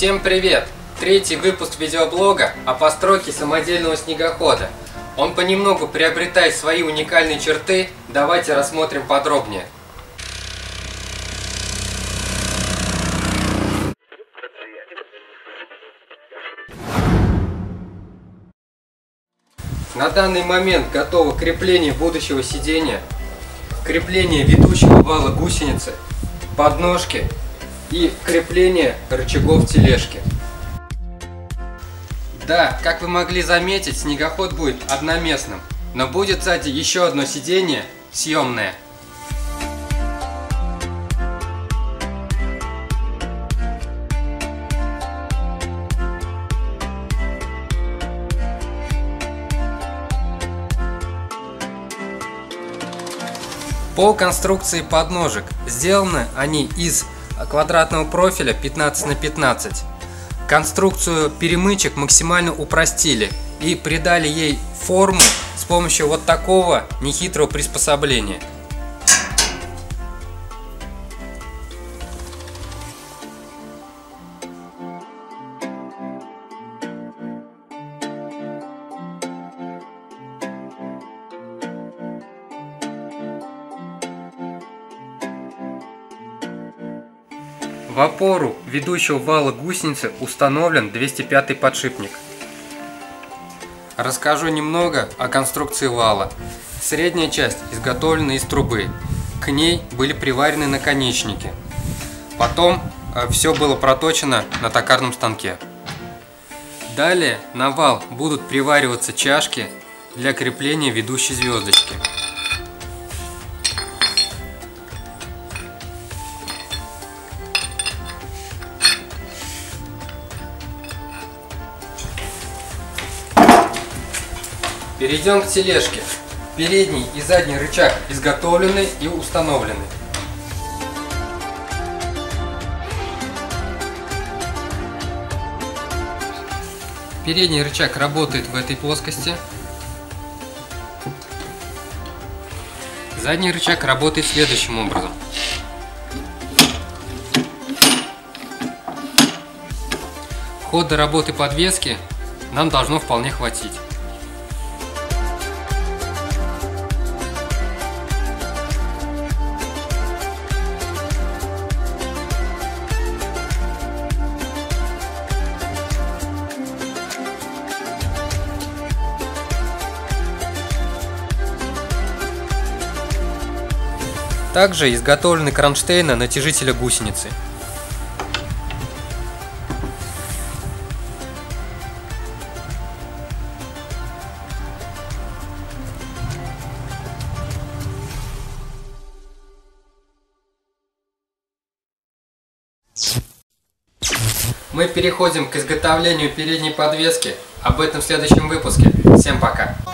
Всем привет! Третий выпуск видеоблога о постройке самодельного снегохода. Он понемногу приобретает свои уникальные черты, давайте рассмотрим подробнее. На данный момент готово крепление будущего сидения, крепление ведущего вала гусеницы, подножки и крепление рычагов тележки. Да, как вы могли заметить, снегоход будет одноместным, но будет сзади еще одно сиденье съемное. По конструкции подножек сделаны они из квадратного профиля 15 на 15. Конструкцию перемычек максимально упростили и придали ей форму с помощью вот такого нехитрого приспособления. В опору ведущего вала гусеницы установлен 205-й подшипник. Расскажу немного о конструкции вала. Средняя часть изготовлена из трубы. К ней были приварены наконечники. Потом все было проточено на токарном станке. Далее на вал будут привариваться чашки для крепления ведущей звездочки. Перейдем к тележке. Передний и задний рычаг изготовлены и установлены. Передний рычаг работает в этой плоскости. Задний рычаг работает следующим образом. Хода работы подвески нам должно вполне хватить. Также изготовлены кронштейны натяжителя гусеницы. Мы переходим к изготовлению передней подвески. Об этом в следующем выпуске. Всем пока!